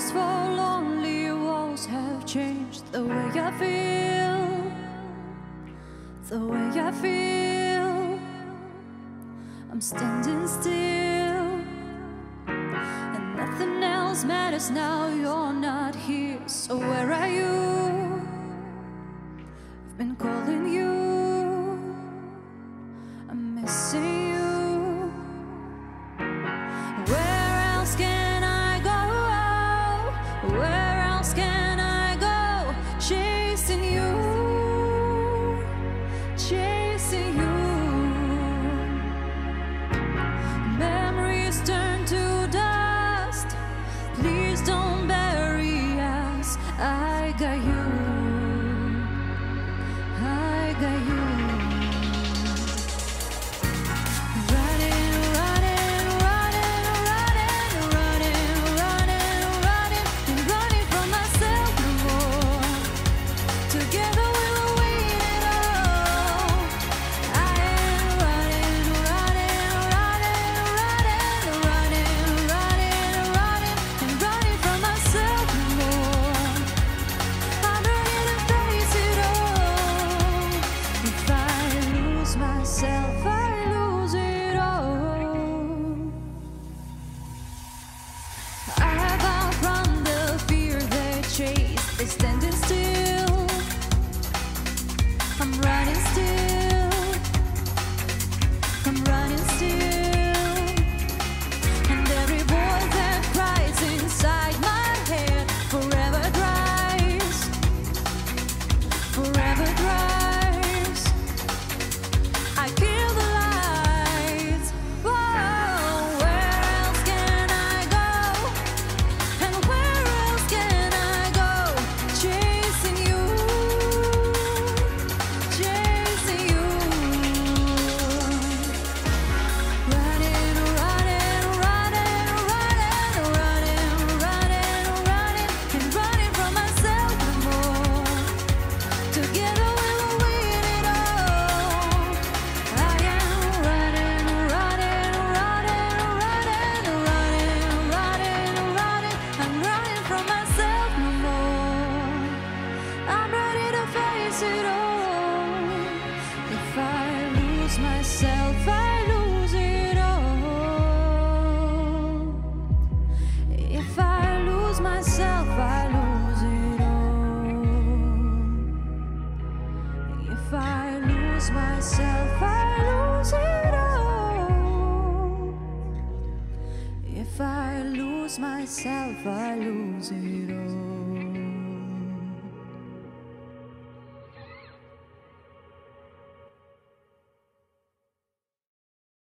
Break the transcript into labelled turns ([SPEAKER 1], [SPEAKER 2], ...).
[SPEAKER 1] for lonely walls have changed the way I feel, the way I feel. I'm standing still, and nothing else matters now. You're not here, so where are you? I've been calling you, I'm missing you. Where else can I go? Where else can I go? Chasing you, chasing you. Memories turn to dust. Please don't bury us. I got you, I got you. Myself, I lose it all. I've outrun the fear they chase. They're standing still. I'm running still. I'm running still. And every voice that cries inside my head forever dries. Forever dries. I kill the lights. Whoa, where else can I go? And where else can I go? Chasing you, chasing you. Running, running, running, running, running, running, running, and running from myself no more. Together we'll win it all. I am running, running, running, running, running, running, running. I'm running from myself no more. I'm ready to face it all. If I lose myself, I lose it all. If I lose myself, I lose it all. If I lose myself, I lose it all. If I lose myself, I lose it all.